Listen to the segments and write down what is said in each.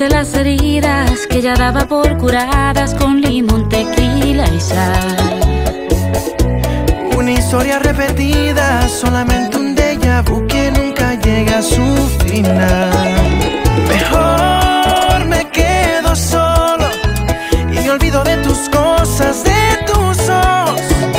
de las heridas que ya daba por curadas con limón, tequila y sal. Una historia repetida, solamente un déjà vu que nunca llega a su final. Mejor me quedo solo y me olvido de tus cosas, de tus ojos.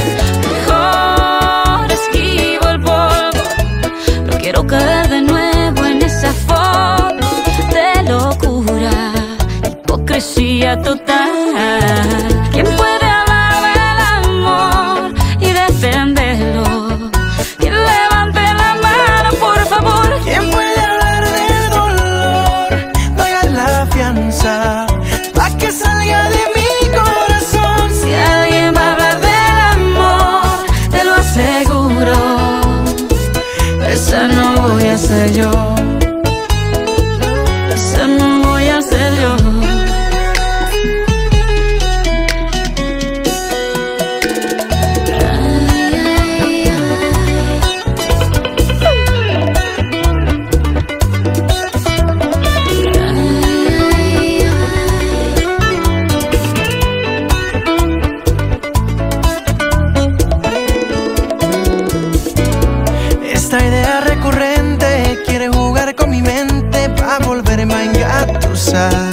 Mejor esquivo el polvo, no quiero caer de nuevo en esa foto de locura, hipocresía total. ¿Quién puede hablar del amor y defenderlo? ¿Quién levante la mano, por favor? ¿Quién puede hablar del dolor? Paga la fianza pa' que salga de mi corazón. Si alguien va a hablar del amor, te lo aseguro, esa no voy a ser yo. Esa no voy a ser yo. Esta idea recurrente quiere jugar con mi mente pa' volverme a engatusar.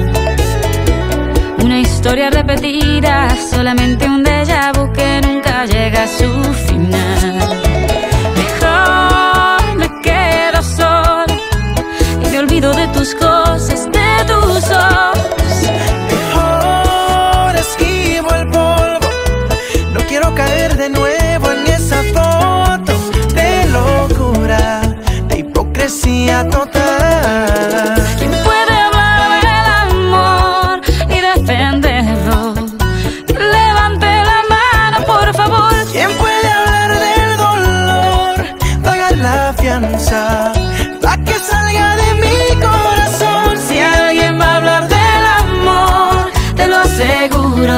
Una historia repetida, solamente un déjà vu que nunca llega a su final. Mejor me quedo sola y me olvido de tus cosas, de tus ojos. Mejor esquivo el polvo, no quiero caer de nuevo en esa foto de locura, de hipocresía total. ¿Quién puede hablar del amor y defenderlo? Que levante la mano, por favor. ¿Quién puede hablar del dolor? Pagar la fianza pa' que salga de mi corazón. Si alguien va a hablar del amor, te lo aseguro,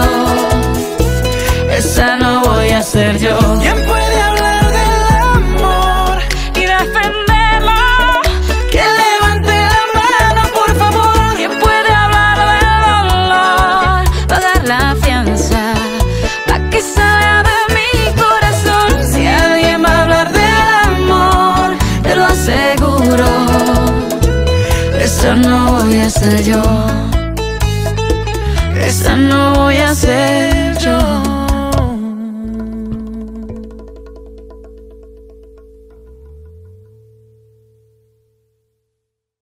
esa no voy a ser yo. ¿Quién puede hablar del amor Y defenderlo, que levante la mano, por favor? ¿quién puede hablar del dolor? Pagar la fianza pa' que salga de mi corazón. Si alguien va a hablar del amor, te lo aseguro, esa no voy a ser yo. Esa no voy a ser yo.